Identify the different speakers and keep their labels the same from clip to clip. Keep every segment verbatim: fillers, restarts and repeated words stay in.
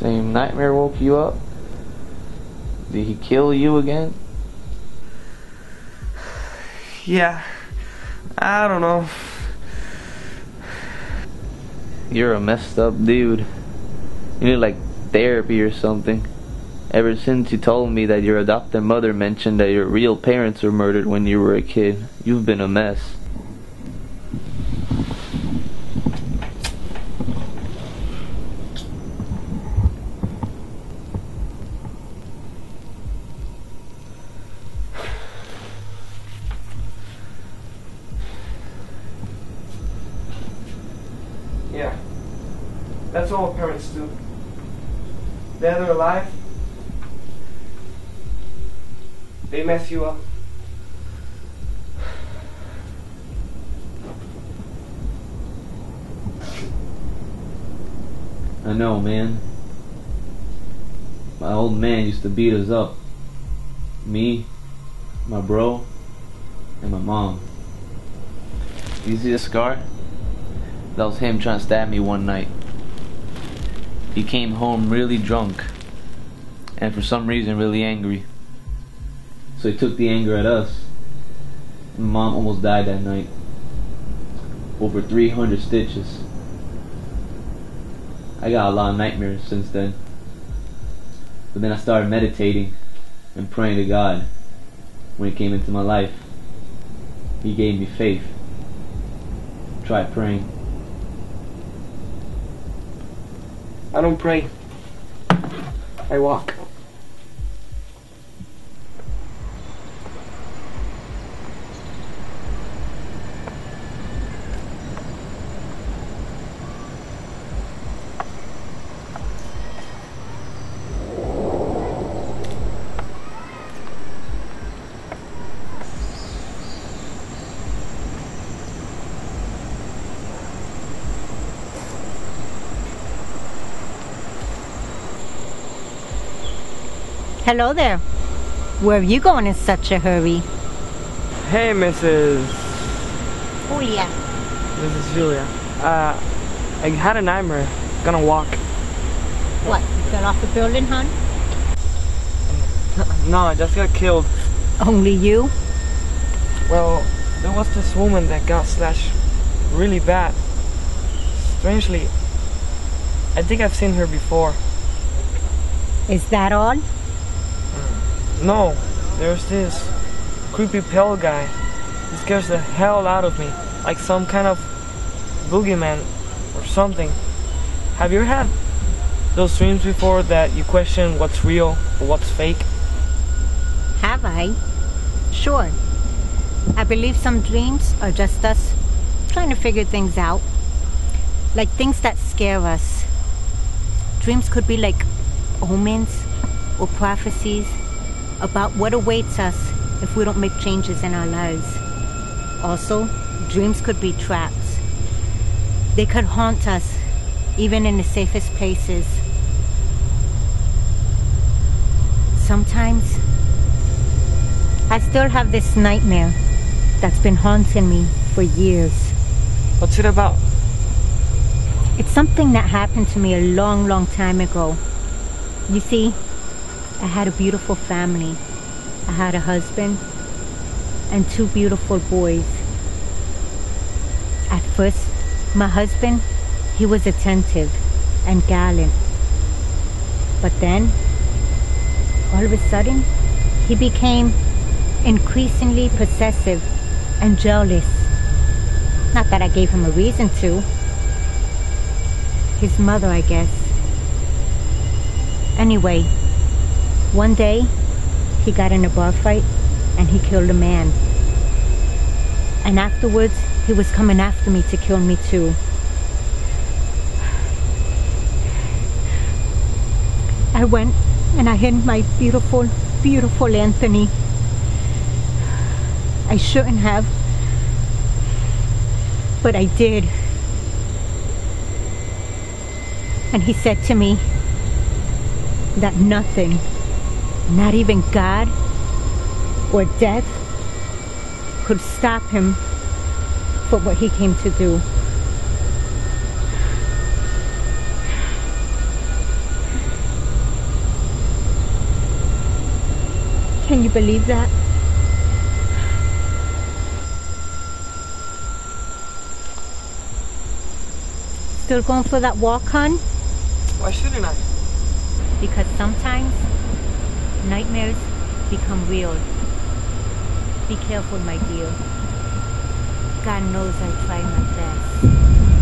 Speaker 1: Same nightmare woke you up? Did he kill you again?
Speaker 2: Yeah. I don't know.
Speaker 1: You're a messed up dude. You need like therapy or something. Ever since you told me that your adopted mother mentioned that your real parents were murdered when you were a kid, you've been a mess.
Speaker 2: Yeah. That's all parents do. Dead or alive, they mess you up.
Speaker 1: I know, man. My old man used to beat us up. Me, my bro, and my mom. You see this scar? That was him trying to stab me one night. He came home really drunk, and for some reason really angry. So he took the anger at us. My mom almost died that night. Over three hundred stitches. I got a lot of nightmares since then. But then I started meditating and praying to God when He came into my life. He gave me faith. Try praying.
Speaker 2: I don't pray. I walk.
Speaker 3: Hello there. Where are you going in such a hurry?
Speaker 2: Hey, Missus
Speaker 3: Julia.
Speaker 2: Missus Julia. Uh, I had a nightmare. Gonna walk.
Speaker 3: What, you fell off the building, hon?
Speaker 2: No, I just got killed.
Speaker 3: Only you?
Speaker 2: Well, there was this woman that got slashed really bad. Strangely, I think I've seen her before.
Speaker 3: Is that all?
Speaker 2: No, there's this creepy pale guy. He scares the hell out of me, like some kind of boogeyman or something. Have you ever had those dreams before that you question what's real or what's fake?
Speaker 3: Have I? Sure. I believe some dreams are just us trying to figure things out. Like things that scare us. Dreams could be like omens or prophecies about what awaits us if we don't make changes in our lives. Also, dreams could be traps. They could haunt us, even in the safest places. Sometimes, I still have this nightmare that's been haunting me for years.
Speaker 2: What's it about?
Speaker 3: It's something that happened to me a long, long time ago. You see, I had a beautiful family. I had a husband and two beautiful boys. At first, my husband, he was attentive and gallant. But then, all of a sudden, he became increasingly possessive and jealous. Not that I gave him a reason to. His mother, I guess. Anyway, one day, he got in a bar fight and he killed a man. And afterwards, he was coming after me to kill me too. I went and I hid my beautiful, beautiful Anthony. I shouldn't have, but I did. And he said to me that nothing, not even God or death, could stop him from what he came to do. Can you believe that? Still going for that walk, hon?
Speaker 2: Why shouldn't I?
Speaker 3: Because sometimes nightmares become real. Be careful, my dear. God knows I try my best.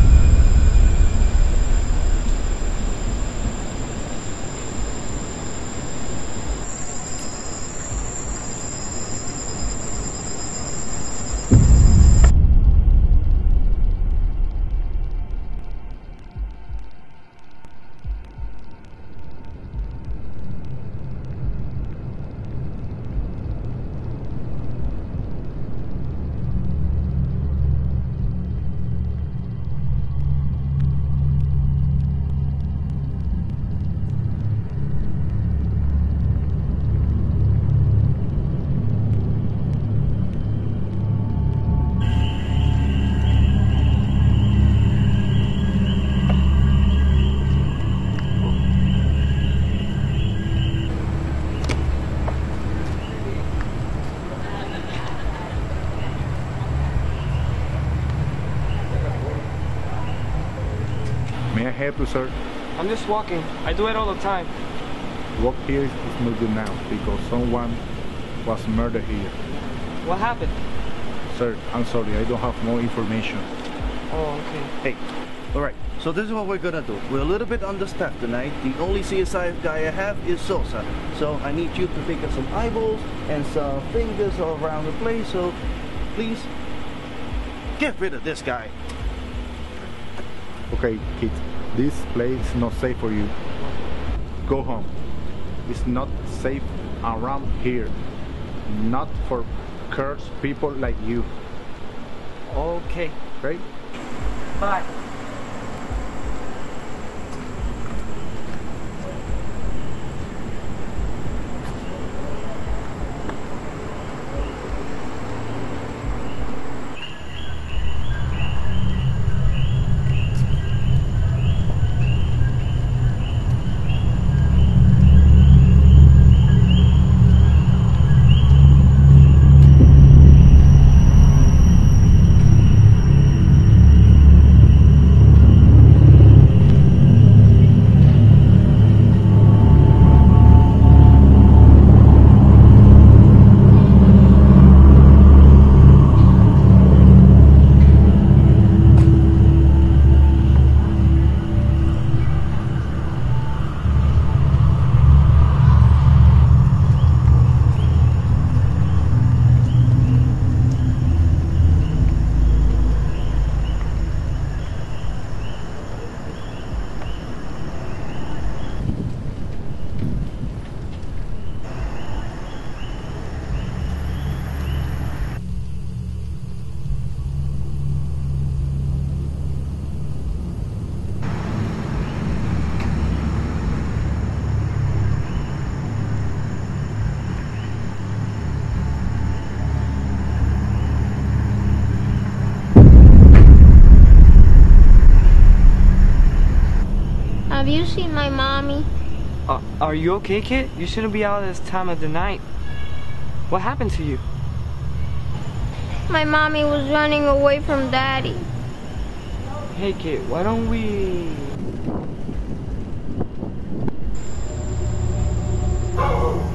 Speaker 4: May I help you, sir?
Speaker 2: I'm just walking. I do it all the time.
Speaker 4: Walk here is not good now because someone was murdered here.
Speaker 2: What happened?
Speaker 4: Sir, I'm sorry, I don't have more information.
Speaker 2: Oh, okay.
Speaker 1: Hey, alright, so this is what we're gonna do. We're a little bit understaffed tonight. The only C S I guy I have is Sosa. So I need you to pick up some eyeballs and some fingers all around the place. So please, get rid of this guy.
Speaker 4: Okay, kid, this place is not safe for you. Go home. It's not safe around here. Not for cursed people like you.
Speaker 2: Okay.
Speaker 4: Okay?
Speaker 2: Bye.
Speaker 5: Have you seen my mommy?
Speaker 2: Uh, are you okay, kid? You shouldn't be out at this time of the night. What happened to you?
Speaker 5: My mommy was running away from Daddy.
Speaker 2: Hey, kid, why don't we...
Speaker 5: Oh.